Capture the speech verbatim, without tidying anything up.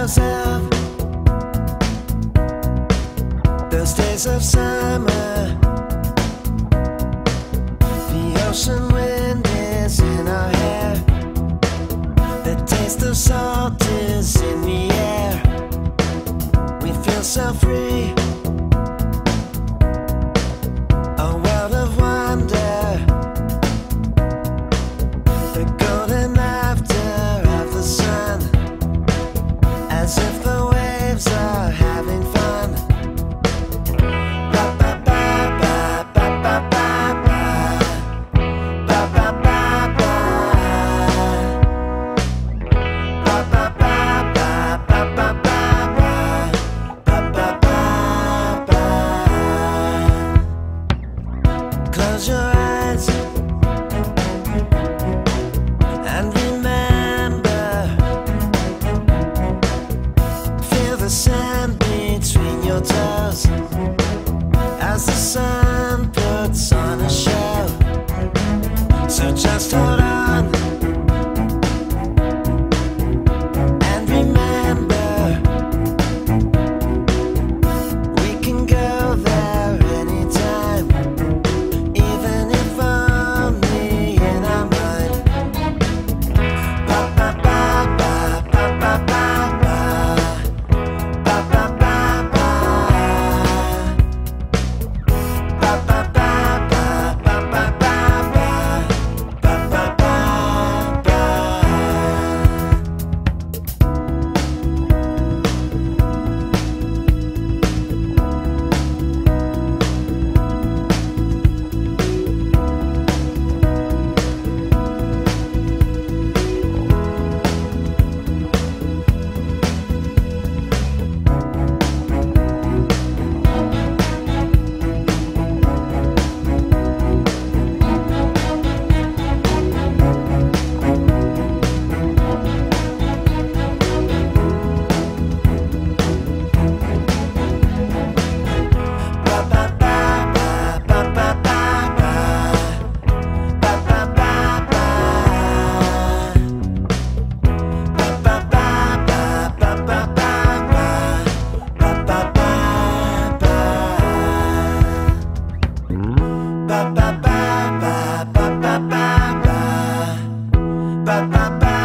shadows of those days of summer. The ocean wind is in our hair. The taste of salt is in the air. We feel so free. A world of wonder. The golden laughter of the sun, as if the waves are having fun. Ba ba ba ba ba ba ba ba. Ba ba ba ba. Ba ba ba ba ba ba ba. Ba ba ba ba. Close your eyes and remember. Feel the sand between your toes as the sun puts on a show. So just hold on and remember, we can go there anytime, even if only in our mind. Ba ba ba ba ba ba ba ba. Ba ba ba ba. Ba ba ba ba ba ba ba ba. Ba ba ba ba. Ba ba ba ba ba ba ba ba. Ba ba ba.